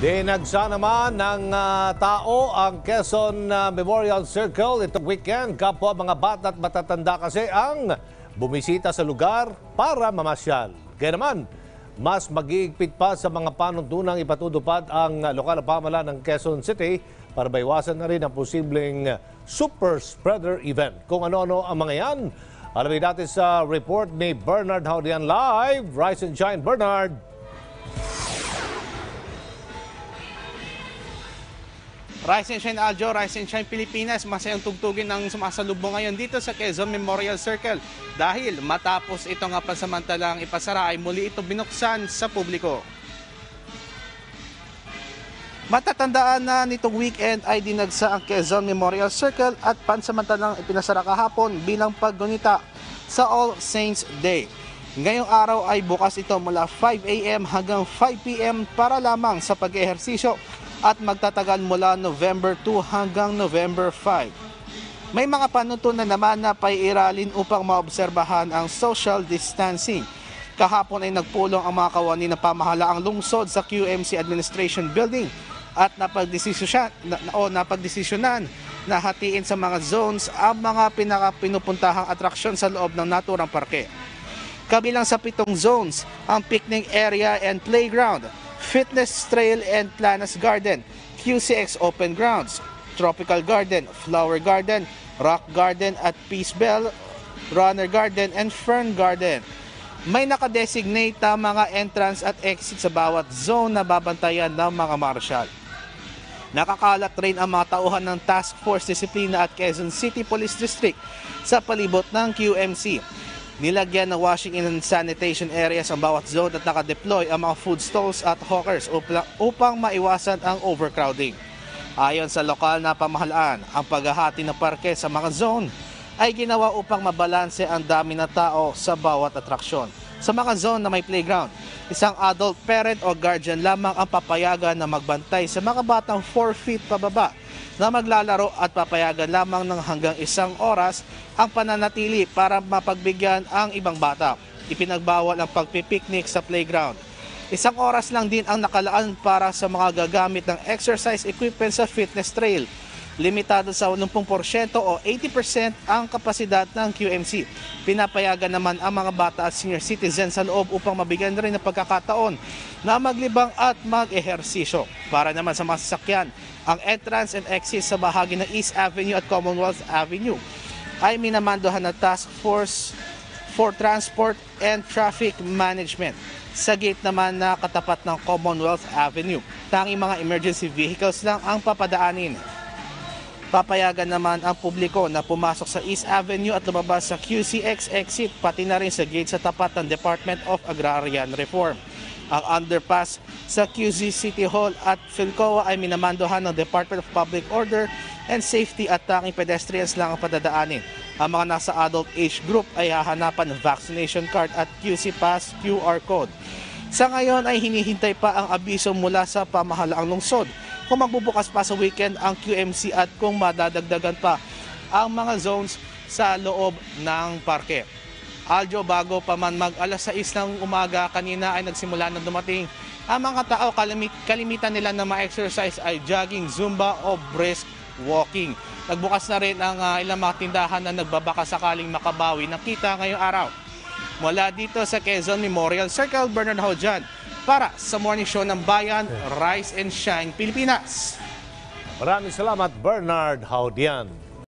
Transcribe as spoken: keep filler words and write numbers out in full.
Dinagsa naman ng ah, tao ang Quezon ah, Memorial Circle itong weekend. Kapwa mga bata at matatanda kasi ang bumisita sa lugar para mamasyal. Kaya naman, mas mag-iigpit pa sa mga panuntunang ipatutupad ang ah, lokal na pamahalaan ng Quezon City para maiwasan na rin ang posibleng super spreader event. Kung ano-ano ang mga yan, alamin natin sa report ni Bernard Haudian live. Rise and shine, Bernard! Rise and Shine Aljo, Rise and Shine Pilipinas, masayang tugtugin ng sumasalubong ngayon dito sa Quezon Memorial Circle dahil matapos ito nga pansamantalang ipasara ay muli ito binuksan sa publiko. Matatandaan na nitong weekend ay dinagsa ang Quezon Memorial Circle at pansamantalang ipinasara kahapon bilang paggunita sa All Saints Day. Ngayong araw ay bukas ito mula five A M hanggang five P M para lamang sa pag-ehersisyo at magtatagal mula November two hanggang November five. May mga panuntunan naman na paiiralin upang maobserbahan ang social distancing. Kahapon ay nagpulong ang mga kawani ng pamahalaang lungsod sa Q M C Administration Building at napagdesisyonan na, o napagdesisyonan na hatiin sa mga zones ang mga pinakapinupuntahang atraksyon sa loob ng naturang parke. Kabilang sa pitong zones ang picnic area and playground, Fitness Trail and Planas Garden, Q C X Open Grounds, Tropical Garden, Flower Garden, Rock Garden at Peace Bell, Runner Garden and Fern Garden. May nakadesignate na mga entrance at exit sa bawat zone na babantayan ng mga marshal. Nakakalat rin ang mga tauhan ng Task Force Disiplina at Quezon City Police District sa palibot ng Q M C. Nilagyan ng washing and sanitation areas ang bawat zone at nakadeploy ang mga food stalls at hawkers upang maiwasan ang overcrowding. Ayon sa lokal na pamahalaan, ang paghahati ng parke sa mga zone ay ginawa upang mabalanse ang dami ng tao sa bawat atraksyon. Sa mga zone na may playground, isang adult parent o guardian lamang ang papayagan na magbantay sa mga batang four feet pababa na maglalaro at papayagan lamang ng hanggang isang oras ang pananatili para mapagbigyan ang ibang bata. Ipinagbawal ang pagpipiknik sa playground. Isang oras lang din ang nakalaan para sa mga gagamit ng exercise equipment sa fitness trail. Limitado sa eighty percent o eighty percent ang kapasidad ng Q M C. Pinapayagan naman ang mga bata at senior citizens sa loob upang mabigyan rin ng pagkakataon na maglibang at mag-ehersisyo. Para naman sa mga sasakyan, ang entrance and exit sa bahagi ng East Avenue at Commonwealth Avenue ay minamandohan ng Task Force for Transport and Traffic Management. Sa gate naman na katapat ng Commonwealth Avenue, tanging mga emergency vehicles lang ang papadaanin. Papayagan naman ang publiko na pumasok sa East Avenue at lumabas sa Q C X exit, pati na rin sa gate sa tapat ng Department of Agrarian Reform. Ang underpass sa Q Z City Hall at Philcoa ay minamandohan ng Department of Public Order and Safety at tanging pedestrians lang ang padadaanin. Ang mga nasa adult age group ay hahanapan ng vaccination card at Q C Pass Q R code. Sa ngayon ay hinihintay pa ang abiso mula sa pamahalaang lungsod kung magbubukas pa sa weekend ang Q M C at kung madadagdagan pa ang mga zones sa loob ng parke. Aljo, bago pa man mag alas sais ng umaga kanina ay nagsimula na dumating ang mga tao. Kalimit, kalimitan nila na ma-exercise ay jogging, zumba o brisk walking. Nagbukas na rin ang uh, ilang mga tindahan na nagbabaka sakaling makabawi ng kita ngayong araw. Mula dito sa Quezon Memorial Circle, Bernard Haudian para sa Morning Show ng Bayan, Rise and Shine Pilipinas. Maraming salamat, Bernard Haudian.